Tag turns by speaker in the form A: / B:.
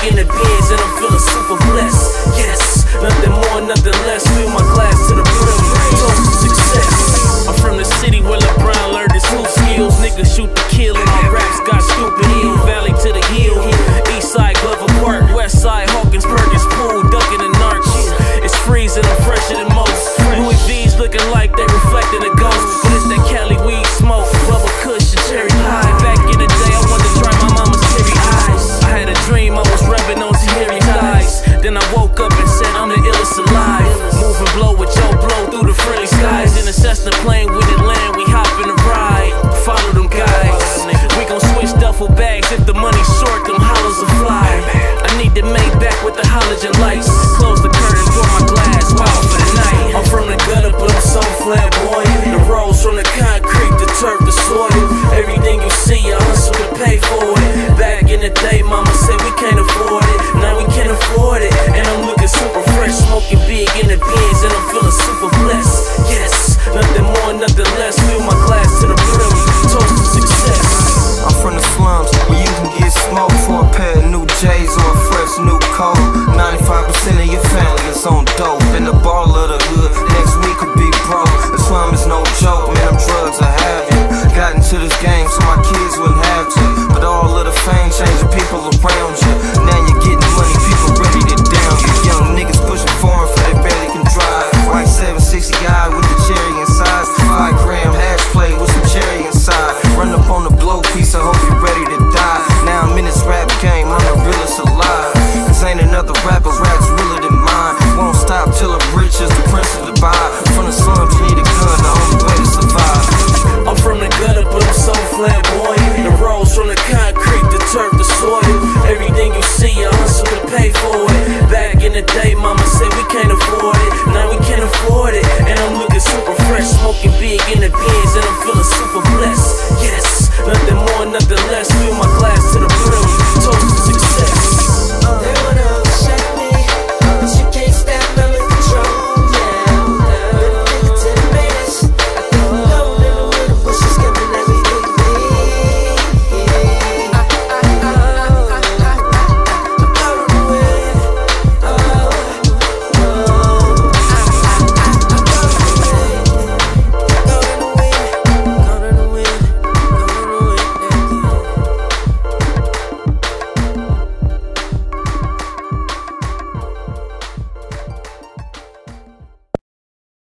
A: in the bins, and I'm feeling super blessed. Yes, nothing more, nothing less. Fill my glass to the brim. Toast to success. I'm from the city where LeBron learned his hoop skills. Niggas shoot to kill, and my raps got stupid ill. Valley to the hill, east side Glover Park, west side Hawkins, Perkins, Pool, ducking the narcs. It's freezing, I'm fresher than most. Louis V's looking like they reflecting a ghost, but it's that Cali weed smoke, bubble kush and cherry pie. Back in the day, I wanted to try my mama's cherry eyes. I had a dream I was rubbing on Tahiri thighs. Then I woke up and said I'm the illest alive. Moving blow with your blow through the friendly skies. In a Cessna plane with it land, we hop in the ride. Follow them guys. We gon' switch duffel bags if the money's short, them hollows will fly. I need to make back with the halogen lights. Close the curtain, pour my glass, wild for the night. I'm from the gutter, but I'm so flamboyant. The rolls from the concrete, the turf, the soil. Everything you see, I hustle to pay for it. Back in the day, mama said we can't afford it. Now we can afford it, and I'm looking super fresh, smoking big in the bins, and I'm feeling super blessed. Yes, nothing more, nothing less. Fill my glass to the brim. Toast to success.
B: I'm from the slums, we